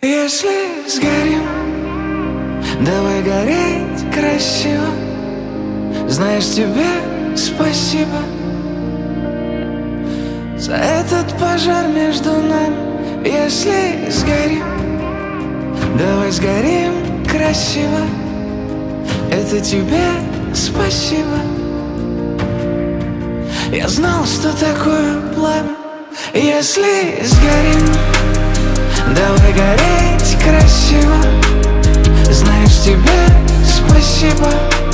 Если сгорим, давай гореть красиво. Знаешь, тебе спасибо за этот пожар между нами. Если сгорим, давай сгорим красиво. Это тебе спасибо. Я знал, что такое пламя. Если сгорим, давай гореть красиво. Знаешь, тебе спасибо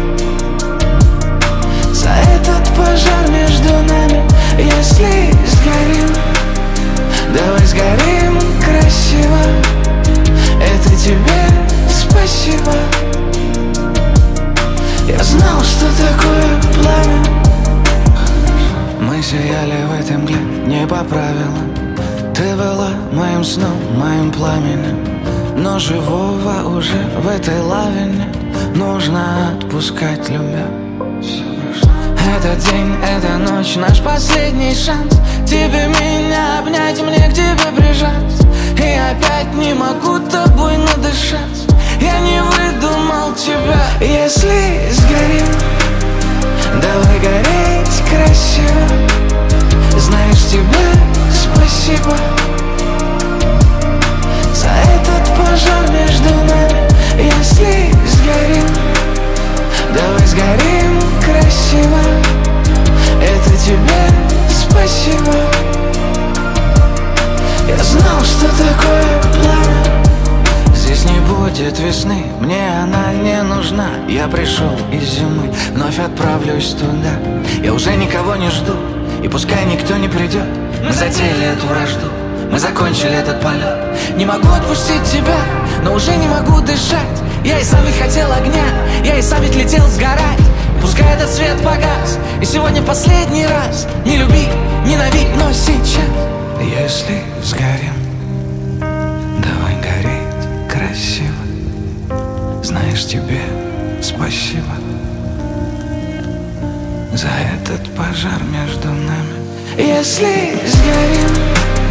за этот пожар между нами. Если сгорим, давай сгорим красиво. Это тебе спасибо. Я знал, что такое пламя. Мы сияли в этой мгле не по правилам. Ты была моим сном, моим пламенем. Но живого уже в этой лаве нет. Нужно отпускать, любя. Этот день, эта ночь, наш последний шанс. Тебе меня обнять, мне к тебе прижаться. И опять не могу тобой надышать. Я не выдумал тебя. Если сгорим, давай гореть красиво. Знаешь, тебе спасибо за этот пожар между нами. Если сгорим, давай сгорим красиво. Это тебе спасибо. Я знал, что такое пламя. Здесь не будет весны, мне она не нужна. Я пришел из зимы, вновь отправлюсь туда. Я уже никого не жду, и пускай никто не придет. Мы затеяли эту вражду, мы закончили этот полет. Не могу отпустить тебя, но уже не могу дышать. Я и сам ведь хотел огня, я и сам ведь летел сгорать. Пускай этот свет погас, и сегодня последний раз. Не люби, ненавидь, но сейчас. Если сгорим, давай гореть красиво. Знаешь, тебе спасибо за этот пожар между нами. Если сгорим,